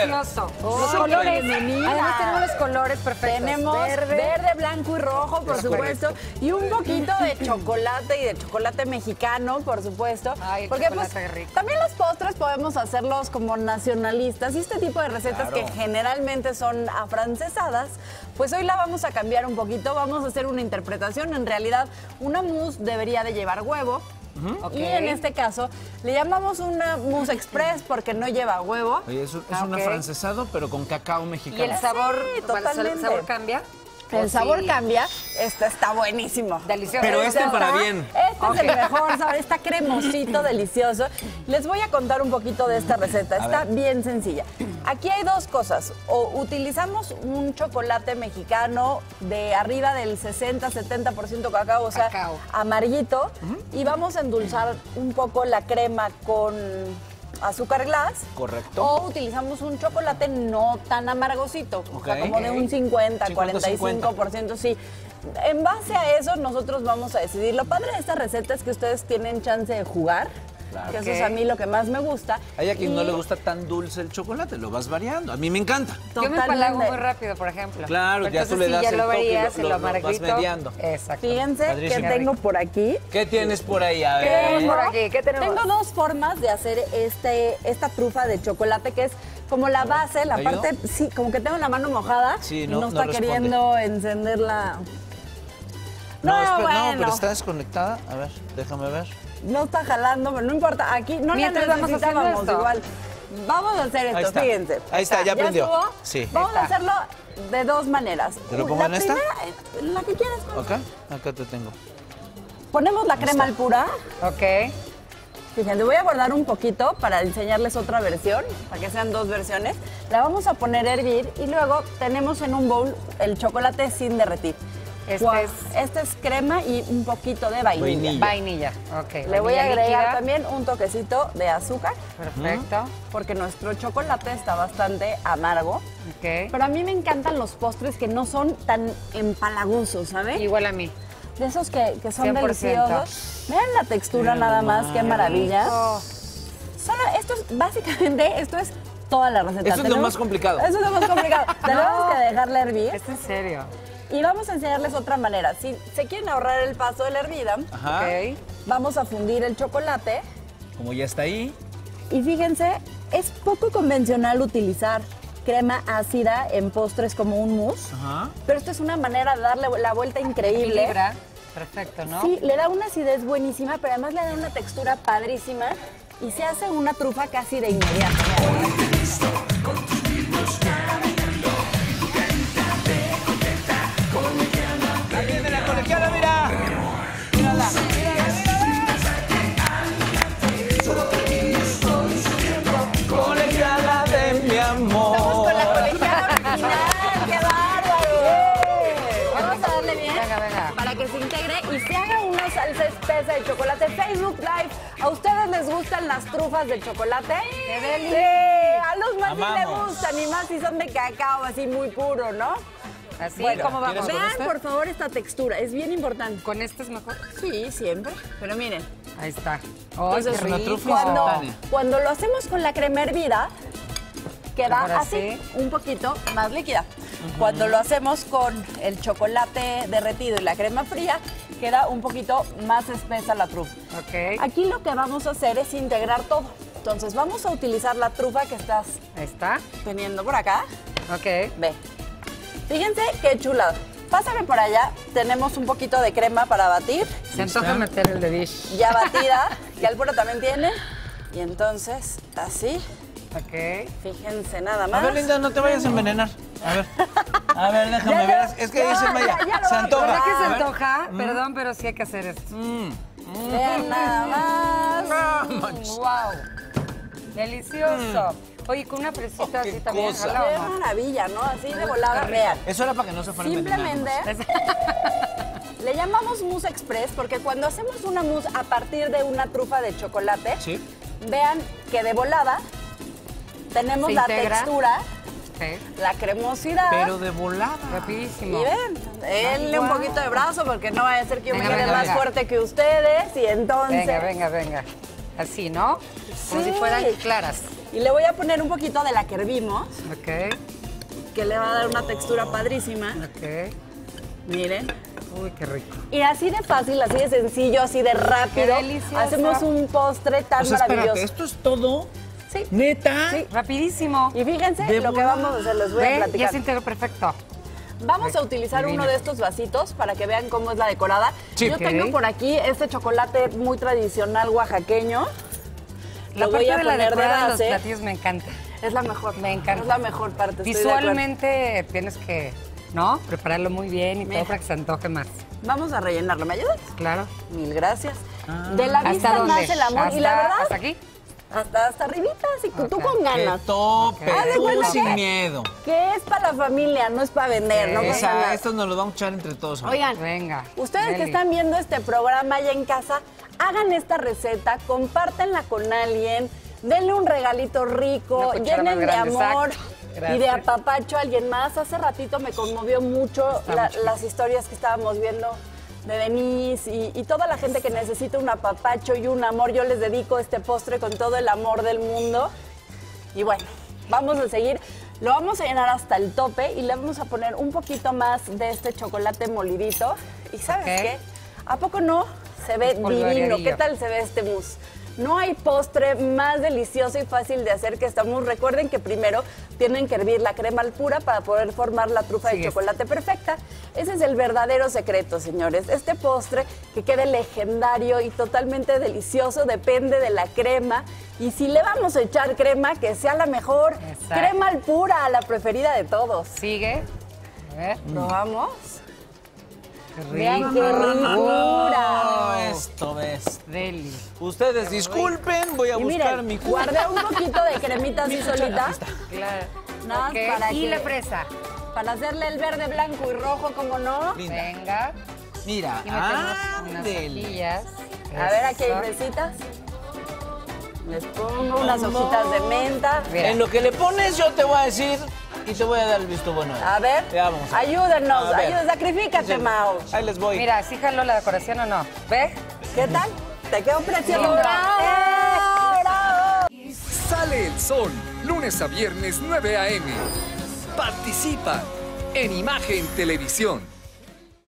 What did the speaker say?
delicioso. Los colores. Además tenemos los colores perfectos. Tenemos verde, blanco y rojo, por supuesto. Y un poquito de chocolate y de chocolate mexicano, por supuesto. Ay, el porque chocolate rico. también los postres podemos hacerlos como nacionalistas. Y este tipo de recetas que generalmente son afrancesadas, pues hoy la vamos a cambiar un poquito. Vamos a hacer una interpretación. En realidad, una mousse debería de llevar huevo. Y en este caso le llamamos una mousse express porque no lleva huevo. Oye, es un afrancesado, pero con cacao mexicano. ¿Y el sabor, Sí, totalmente. el sabor cambia? El sabor sí. cambia. Este está buenísimo. Delicioso. Pero este para está- bien. Este es el mejor sabor, está cremosito, delicioso. Les voy a contar un poquito de esta receta. Está bien sencilla. Aquí hay dos cosas. O utilizamos un chocolate mexicano de arriba del 60-70% cacao, o sea, Cacao. amarillito. Y vamos a endulzar un poco la crema con azúcar glass. Correcto. O utilizamos un chocolate no tan amargosito, o sea, como de un 50-45%, sí. En base a eso, nosotros vamos a decidir. Lo padre de esta receta es que ustedes tienen chance de jugar, que eso es a mí lo que más me gusta. Hay a quien no Y le gusta tan dulce el chocolate, lo vas variando. A mí me encanta. Yo me totalmente. empalago muy rápido, por ejemplo. Claro, ya tú Entonces, le sí, das ya el lo toque y verías, lo lo vas amarguito. mediando. Exacto. Fíjense Padrísimo. que tengo por aquí. ¿Qué tienes por ahí? A ¿Qué ver. tenemos por aquí? ¿Qué tenemos? Tengo dos formas de hacer esta trufa de chocolate, que es como la base, la ¿Te ayudo? parte, sí, como que tengo la mano mojada Sí, y no está responde. queriendo encenderla. No, espera, bueno. no, pero está desconectada. A ver, déjame ver. No está jalando, pero no importa. Aquí no la Mientras vamos haciendo necesitábamos esto. igual. Vamos a hacer Ahí esto, está. fíjense. Ahí está, ya prendió. estuvo? Sí. Vamos Ahí a está. hacerlo de dos maneras. ¿Te lo pongo en esta? La que quieras. ¿Acá? Acá te tengo. Ponemos la crema al pura. Ok. Fíjense, voy a guardar un poquito para enseñarles otra versión, para que sean dos versiones. La vamos a poner a hervir y luego tenemos en un bowl el chocolate sin derretir. Este es crema y un poquito de vainilla. Vainilla. Ok. Le voy a vainilla agregar líquida. también un toquecito de azúcar, Perfecto. porque nuestro chocolate está bastante amargo. Ok. Pero a mí me encantan los postres que no son tan empalagosos, ¿sabes? Igual a mí. De esos que son 100%. deliciosos. Vean la textura nada más, qué maravilla. Oh. Solo esto es, básicamente, esto es toda la receta. Eso es lo más complicado. Eso es lo más complicado. Tenemos que dejarla hervir. ¿Es en serio? Y vamos a enseñarles otra manera. Si se quieren ahorrar el paso de la hervida, Ajá. Ok. vamos a fundir el chocolate. Como ya está ahí. Y fíjense, es poco convencional utilizar crema ácida en postres como un mousse. Ajá. Pero esto es una manera de darle la vuelta increíble. Equilibra. Perfecto, ¿no? Sí, le da una acidez buenísima, pero además le da una textura padrísima y se hace una trufa casi de inmediato. Ahí viene la colegiala, mira. Mírala. Colegiala de mi amor. Estamos con la colegiala original, ¡qué bárbaro! Vamos a darle bien Venga, venga. para que se integre y se haga una salsa espesa de chocolate. Facebook Live, ¿a ustedes les gustan las trufas de chocolate? ¡Qué deli! Sí, a los más sí les Amamos. gustan, y más si son de cacao, así muy puro, ¿no? Así, Bueno, ¿cómo vamos? ¿quieres con vean este? por favor esta textura, es bien importante. ¿Con este es mejor? Sí, siempre, pero miren. Ahí está. ¡Ay, Entonces, qué una rico! trufa cuando lo hacemos con la crema hervida, queda Ahora así, sí. un poquito más líquida. Cuando lo hacemos con el chocolate derretido y la crema fría, queda un poquito más espesa la trufa. Ok. Aquí lo que vamos a hacer es integrar todo. Entonces vamos a utilizar la trufa que estás Ahí está. teniendo por acá. Ok. Ve. Fíjense qué chulada. Pásame por allá, tenemos un poquito de crema para batir, Se antoja meter el de dish. ya batida, que Alpuro también tiene. Y entonces, así, Ok. fíjense nada A más. ver, Linda, no te vayas a envenenar. A ver, déjame ver. Es que dice Maya, ya lo se va a antoja. ¿Verdad que se A ver. antoja? Perdón, pero sí hay que hacer esto. Vean nada más. ¡Wow! Delicioso. Oye, con una fresita así qué también. cosa. ojalá, Qué ¿o no? maravilla, ¿no? Así de volada, vean. Eso era para que no se fuera a Simplemente le llamamos mousse express porque cuando hacemos una mousse a partir de una trufa de chocolate, Sí. vean que de volada tenemos Se la integra. textura, Ok. la cremosidad. Pero de volada. Rapidísimo. Y ven, denle un poquito de brazo porque no vaya a ser que yo me Venga, quede venga, más venga. fuerte que ustedes y entonces... Venga, venga, venga. Así, ¿no? Como Sí. si fueran claras. Y le voy a poner un poquito de la que hervimos, Ok, que le va a dar una textura padrísima. ok. Miren. Uy, qué rico. Y así de fácil, así de sencillo, así de rápido, delicioso. hacemos un postre tan O sea, espérate, maravilloso. ¿esto es todo? Sí. ¿Neta? Sí. Rapidísimo. Y fíjense De lo que volada. vamos a hacer, les voy a Ve, ya platicar. se integró perfecto. Vamos a utilizar Divino. uno de estos vasitos para que vean cómo es la decorada. Sí. Yo Ok. tengo por aquí este chocolate muy tradicional oaxaqueño. La Lo voy parte a de la poner de decorada de los base. platillos me encanta. Es la mejor. Me encanta. Es la mejor parte. estoy de acuerdo. Visualmente tienes que, ¿no? Prepararlo muy bien y Mira. todo para que se antoje más. Vamos a rellenarlo. ¿Me ayudas? Claro. Mil gracias. De la ¿Hasta vista dónde? nace el amor. Y la ¿Hasta- verdad, ¿Hasta aquí? hasta arribita, así que tú Ok. con ¡Qué ganas. tope! Haz de Tú cuenta sin que- miedo. Que es para la familia, no es para vender, no Sí. O pasa sea, nada. esto nos lo vamos a echar entre todos. Oigan, Venga. ustedes que deli. están viendo este programa allá en casa, hagan esta receta, compártenla con alguien, denle un regalito rico, Una cuchara llenen más de grande, amor exacto. y de Gracias. apapacho a alguien más. Hace ratito me conmovió mucho las historias que estábamos viendo de Denise y toda la gente que necesita un apapacho y un amor. Yo les dedico este postre con todo el amor del mundo. Y bueno, vamos a seguir. Lo vamos a llenar hasta el tope y le vamos a poner un poquito más de este chocolate molidito. ¿Y sabes Ok. qué? ¿A poco no? Se ve Espolvoreadillo. divino. ¿Qué tal se ve este mousse? No hay postre más delicioso y fácil de hacer que esta mousse. Recuerden que primero tienen que hervir la crema al pura para poder formar la trufa Sí, de es. chocolate perfecta. Ese es el verdadero secreto, señores. Este postre que quede legendario y totalmente delicioso depende de la crema. Y si le vamos a echar crema, que sea la mejor. Exacto. Crema al pura, la preferida de todos. Sigue. A ver. ¿Probamos? Qué Vean qué rico. ricura. Esto ves. Deli. Ustedes disculpen, voy a Y buscar miren, mi guardé un poquito de cremita así solita. Claro. Nada más Ok, para y que- la fresa. Para hacerle el verde, blanco y rojo, como no. Linda. Venga. Mira, Y metemos unas ándele. hojillas. A ver, aquí hay Eso. fresitas. Les pongo unas hojitas de menta. Mira. En lo que le pones yo te voy a decir y te voy a dar el visto bueno. A ver, Ya vamos a ver. ayúdenos, A ver. ayúdenos, sacrifícate, Mau. Ahí les voy. Mira, ¿sí jaló la decoración o no? ¿Ve? ¿Qué tal? ¿Te quedó precioso? Lindo. ¡Bravo! ¡Bravo! Sale el sol, lunes a viernes 9 a.m. Participa en Imagen Televisión.